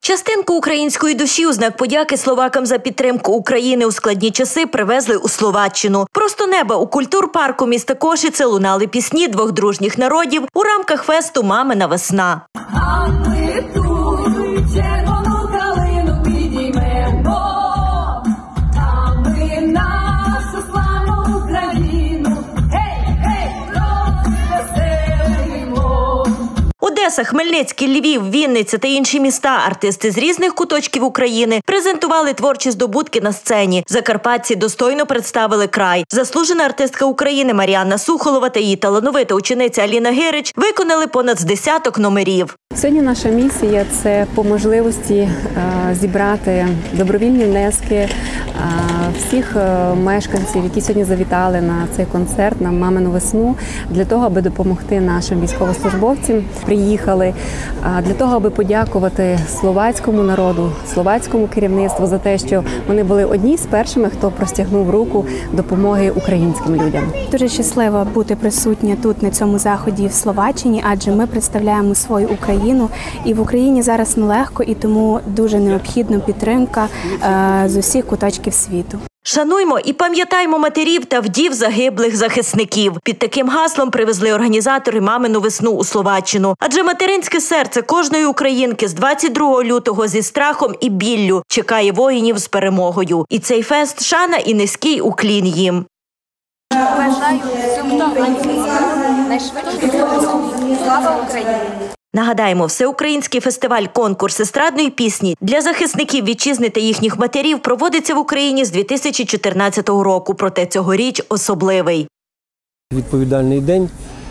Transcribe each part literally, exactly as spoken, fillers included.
Частинку української душі у знак подяки словакам за підтримку України у складні часи привезли у Словаччину. Просто неба у культурпарку міста Кошице лунали пісні двох дружніх народів у рамках фесту «Мамина весна». А ми тут червону калину підіймемо, а ми нашу славну Україну, гей, гей, розвеселимо. Одеса, Хмельницький, Львів, Вінниця та інші міста, артисти з різних куточків України презентували творчі здобутки на сцені. Закарпатці достойно представили край. Заслужена артистка України Маріанна Сухолова та її талановита учениця Аліна Гирич виконали понад з десяток номерів. Сьогодні наша місія – це по можливості зібрати добровільні внески всіх мешканців, які сьогодні завітали на цей концерт, на «Мамину весну», для того, аби допомогти нашим військовослужбовцям. Приїхали для того, аби подякувати словацькому народу, словацькому керівництву за те, що вони були одні з першими, хто простягнув руку допомоги українським людям. Дуже щаслива бути присутня тут, на цьому заході в Словаччині, адже ми представляємо свою Україну. І в Україні зараз нелегко, і тому дуже необхідна підтримка е, з усіх куточків світу. Шануймо і пам'ятаймо матерів та вдів загиблих захисників. Під таким гаслом привезли організатори «Мамину весну» у Словаччину. Адже материнське серце кожної українки з двадцять другого лютого зі страхом і біллю чекає воїнів з перемогою. І цей фест – шана і низький уклін їм. Бажаю всього найшвидшої перемоги. Слава Україні! Нагадаємо, всеукраїнський фестиваль-конкурс естрадної пісні для захисників вітчизни та їхніх матерів проводиться в Україні з дві тисячі чотирнадцятого року, проте цьогоріч особливий. Відповідальний день.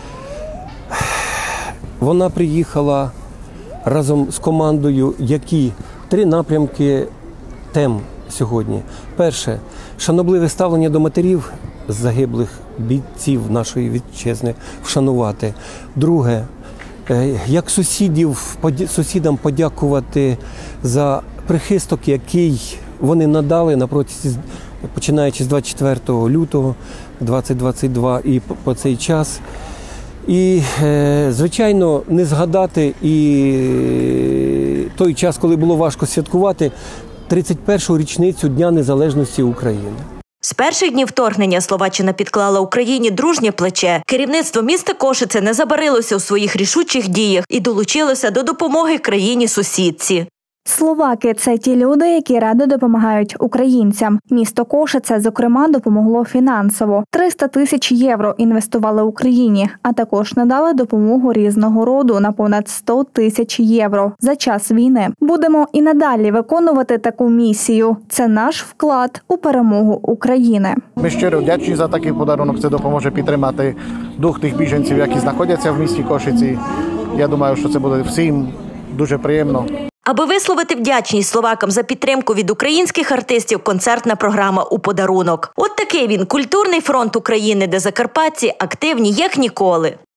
Вона приїхала разом з командою, які три напрямки тем сьогодні. Перше – шанобливе ставлення до матерів загиблих бійців нашої вітчизни вшанувати. Друге – як сусідів, сусідам подякувати за прихисток, який вони надали на протязі, починаючи з двадцять четвертого лютого двадцять двадцять два і по цей час. І, звичайно, не згадати і той час, коли було важко святкувати тридцять першу річницю Дня Незалежності України. З перших днів вторгнення Словаччина підклала Україні дружнє плече. Керівництво міста Кошице не забарилося у своїх рішучих діях і долучилося до допомоги країні-сусідці. Словаки – це ті люди, які радо допомагають українцям. Місто Кошице, зокрема, допомогло фінансово. триста тисяч євро інвестували Україні, а також надали допомогу різного роду на понад сто тисяч євро за час війни. Будемо і надалі виконувати таку місію. Це наш вклад у перемогу України. Ми щиро вдячні за такий подарунок. Це допоможе підтримати дух тих біженців, які знаходяться в місті Кошиці. Я думаю, що це буде всім дуже приємно. Аби висловити вдячність словакам за підтримку від українських артистів, концертна програма «У подарунок». От такий він – культурний фронт України, де закарпатці активні як ніколи.